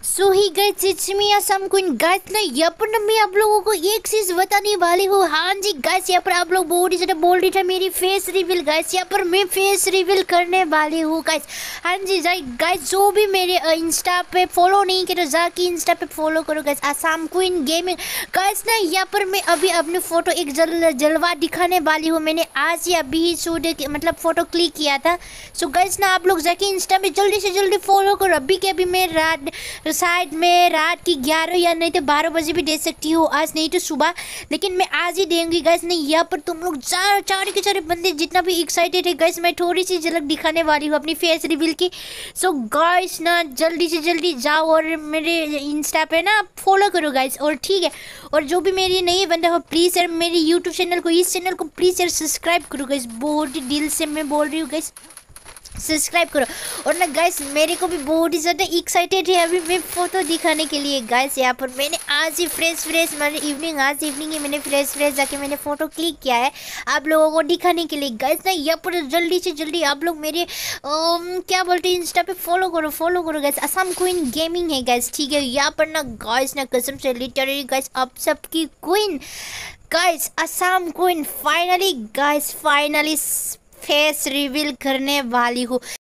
So hi guys it's me Assam queen guys ना यहाँ पर ना मैं आप लोगों को एक चीज बताने वाली हूँ। हाँ जी गाइस, यहाँ पर आप लोग बहुत ही ज़्यादा बोल रही था मेरी फेस रिवील। गाइस यहाँ पर मैं फेस रिवील करने वाली हूँ गाइस। हाँ जी गाइस, जो भी मेरे इंस्टा पे फॉलो नहीं किया तो जाके इंस्टा पे फॉलो करो guys, Assam queen gaming. Guys ना यहाँ पर मैं अभी अपनी फोटो एक जलवा दिखाने वाली हूँ। मैंने आज ही अभी ही शूट मतलब फोटो क्लिक किया था। सो गाइस ना आप लोग जाके इंस्टा पे जल्दी से जल्दी फॉलो करो। अभी के अभी मैं शायद मैं रात की 11 या नहीं तो 12 बजे भी दे सकती हूँ, आज नहीं तो सुबह, लेकिन मैं आज ही देंगी गाइस। नहीं यहाँ पर तुम लोग चार के चारे बंदे जितना भी एक्साइटेड है गाइस, मैं थोड़ी सी झलक दिखाने वाली हूँ अपनी फेस रिवील की। सो गाइस ना जल्दी से जल्दी जाओ और मेरे इंस्टा पे ना फॉलो करो गाइस। और ठीक है, और जो भी मेरी नई बंदा हो प्लीज़ यार मेरे यूट्यूब चैनल को, इस चैनल को प्लीज़ यार सब्सक्राइब करो गाइस। बहुत ही दिल से मैं बोल रही हूँ गाइस, सब्सक्राइब करो। और ना गाइस मेरे को भी बहुत ही ज़्यादा एक्साइटेड है अभी मैं फ़ोटो दिखाने के लिए गाइस। यहाँ पर मैंने आज ही फ्रेश मतलब आज इवनिंग ही मैंने फ्रेश जाके मैंने फ़ोटो क्लिक किया है आप लोगों को दिखाने के लिए गाइस। ना यहाँ पर जल्दी से जल्दी आप लोग मेरे क्या बोलते हैं इंस्टा पे फॉलो करो गाइस। असम क्वीन गेमिंग है गाइस, ठीक है। यहाँ पर ना गाइस ना कसम से लिटरली गाइस अब सबकी queen guys Assam queen finally guys, finally face reveal करने वाली हूँ।